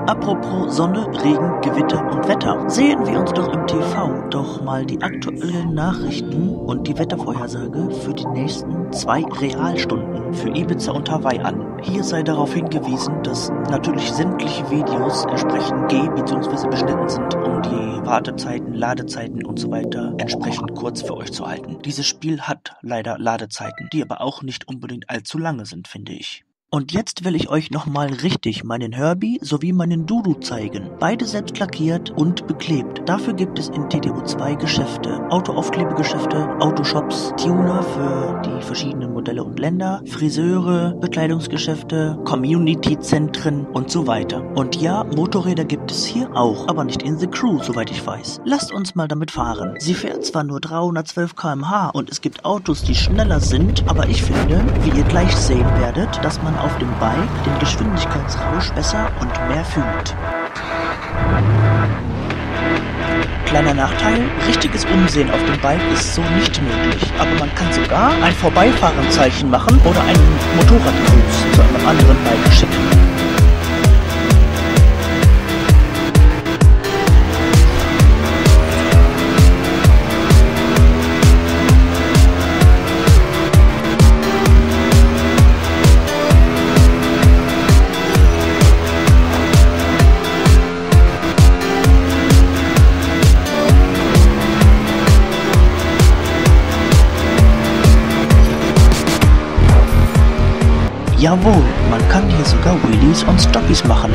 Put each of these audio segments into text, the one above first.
Apropos Sonne, Regen, Gewitter und Wetter. Sehen wir uns doch im TV doch mal die aktuellen Nachrichten und die Wettervorhersage für die nächsten 2 Realstunden für Ibiza und Hawaii an. Hier sei darauf hingewiesen, dass natürlich sämtliche Videos entsprechend bzw. beschnitten sind, um die Wartezeiten, Ladezeiten und so weiter entsprechend kurz für euch zu halten. Dieses Spiel hat leider Ladezeiten, die aber auch nicht unbedingt allzu lange sind, finde ich. Und jetzt will ich euch nochmal richtig meinen Herbie sowie meinen Dudu zeigen. Beide selbst lackiert und beklebt. Dafür gibt es in TTU 2 Geschäfte. Autoaufklebegeschäfte, Autoshops, Tuner für die verschiedenen Modelle und Länder, Friseure, Bekleidungsgeschäfte, Community-Zentren und so weiter. Und ja, Motorräder gibt es hier auch, aber nicht in The Crew, soweit ich weiß. Lasst uns mal damit fahren. Sie fährt zwar nur 312 km/h und es gibt Autos, die schneller sind, aber ich finde, wie ihr gleich sehen werdet, dass man auf dem Bike den Geschwindigkeitsrausch besser und mehr fühlt. Kleiner Nachteil, richtiges Umsehen auf dem Bike ist so nicht möglich, aber man kann sogar ein Vorbeifahrenzeichen machen oder einen Motorradcruise zu einem anderen Bike schicken. Jawohl, man kann hier sogar Wheelies und Stoppies machen.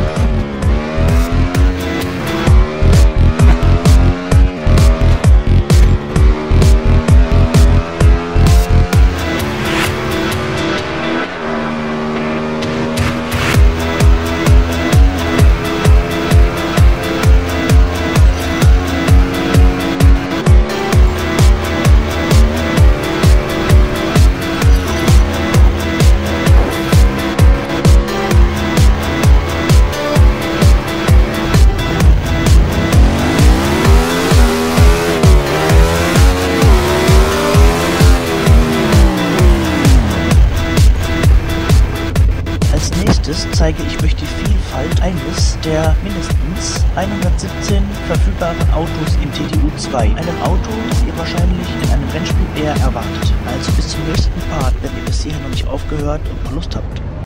Zeige ich euch die Vielfalt eines der mindestens 117 verfügbaren Autos in TTU 2. Einem Auto, das ihr wahrscheinlich in einem Rennspiel eher erwartet. Also bis zum nächsten Part, wenn ihr bis hierhin noch nicht aufgehört und Lust habt.